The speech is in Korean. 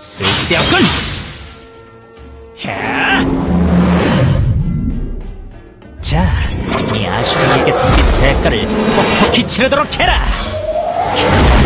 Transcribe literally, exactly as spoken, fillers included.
쓸데없군! 야! 자, 이 아쉬움에게 이 대가를 톡톡히 치르도록 해라!